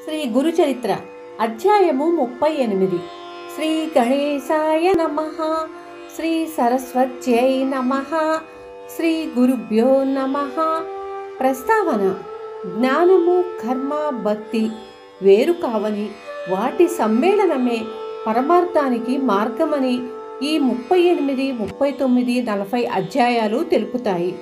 శ్రీ గురుచరిత్ర అధ్యాయము 38. శ్రీ గణేశాయ నమః. శ్రీ సరస్వత్యై నమః. శ్రీ గురుభ్యో నమః. ప్రస్తావన: జ్ఞానము, కర్మ, భక్తి వేరు కావని, వాటి సమ్మేళనమే పరమార్థానికి మార్గమని ఈ 38, 39, 40 అధ్యాయాలు తెలుపుతాయి.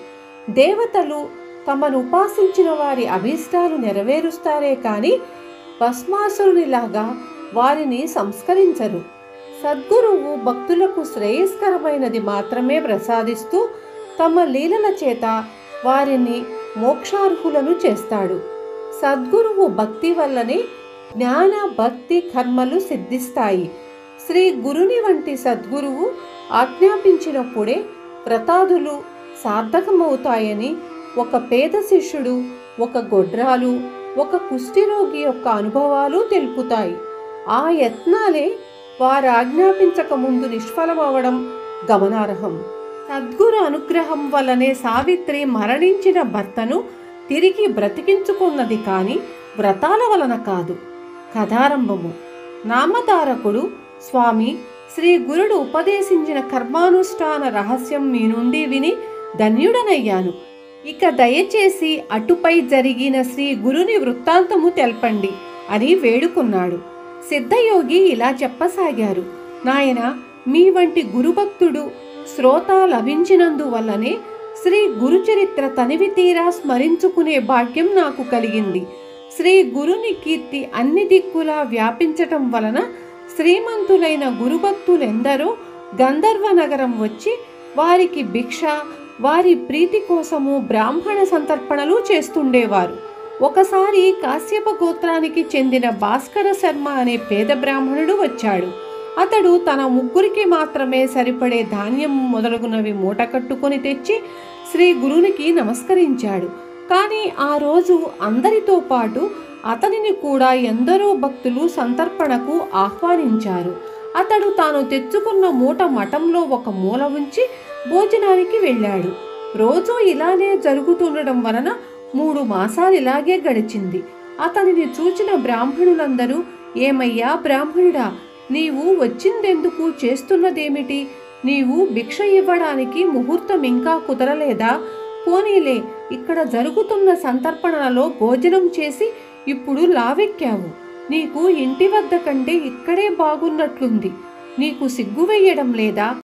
దేవతలు తమను ఉపాసించిన వారి అభీష్టాలు నెరవేరుస్తారే కానీ భస్మాసురునిలాగా వారిని సంస్కరించరు. సద్గురువు భక్తులకు శ్రేయస్కరమైనది మాత్రమే ప్రసాదిస్తూ తమ లీలల చేత వారిని మోక్షార్హులను చేస్తాడు. సద్గురువు భక్తి వల్లనే జ్ఞాన, భక్తి, కర్మలు సిద్ధిస్తాయి. శ్రీ గురుని వంటి సద్గురువు ఆజ్ఞాపించినప్పుడే వ్రతాదులు సార్థకమవుతాయని ఒక పేద శిష్యుడు, ఒక గొడ్రాలు, ఒక కుష్ఠిరోగి యొక్క అనుభవాలు తెలుపుతాయి. ఆ యత్నాలే వారు ఆజ్ఞాపించక ముందు నిష్ఫలమవడం గమనార్హం. సద్గురు అనుగ్రహం వల్లనే సావిత్రి మరణించిన భర్తను తిరిగి బ్రతికించుకున్నది కానీ వ్రతాల వలన కాదు. కథారంభము. నామధారకుడు: స్వామి, శ్రీ గురుడు ఉపదేశించిన కర్మానుష్ఠాన రహస్యం మీ నుండి విని ధన్యుడనయ్యాను. ఇక దయచేసి అటుపై జరిగిన శ్రీ గురుని వృత్తాంతము తెల్పండి అని వేడుకున్నాడు. సిద్ధయోగి ఇలా చెప్పసాగారు: నాయన, మీ వంటి గురుభక్తుడు శ్రోత లభించినందువల్లనే శ్రీ గురుచరిత్ర తనివి తీరా స్మరించుకునే భాగ్యం నాకు కలిగింది. శ్రీ గురుని కీర్తి అన్ని దిక్కులా వ్యాపించటం వలన శ్రీమంతులైన గురుభక్తులెందరో గంధర్వ నగరం వచ్చి వారికి భిక్ష, వారి ప్రీతి కోసము బ్రాహ్మణ సంతర్పణలు చేస్తుండేవారు. ఒకసారి కాశ్యప గోత్రానికి చెందిన భాస్కర శర్మ అనే పేద బ్రాహ్మణుడు వచ్చాడు. అతడు తన ముగ్గురికి మాత్రమే సరిపడే ధాన్యం మొదలగునవి మూట కట్టుకొని తెచ్చి శ్రీ గురునికి నమస్కరించాడు. కానీ ఆ రోజు అందరితో పాటు అతనిని కూడా ఎందరో భక్తులు సంతర్పణకు ఆహ్వానించారు. అతడు తాను తెచ్చుకున్న మూట మఠంలో ఒక మూల ఉంచి భోజనానికి వెళ్ళాడు. రోజూ ఇలానే జరుగుతుండడం వలన 3 మాసాలు ఇలాగే గడిచింది. అతనిని చూచిన బ్రాహ్మణులందరూ, ఏమయ్యా బ్రాహ్మణుడా, నీవు వచ్చిందెందుకు, చేస్తున్నదేమిటి? నీవు భిక్ష ఇవ్వడానికి ముహూర్తం ఇంకా కుదరలేదా? పోనీలే, ఇక్కడ జరుగుతున్న సంతర్పణలలో భోజనం చేసి ఇప్పుడు లావెక్కావు. నీకు ఇంటి వద్ద కంటే ఇక్కడే బాగున్నట్లుంది. నీకు సిగ్గు వేయడం లేదా?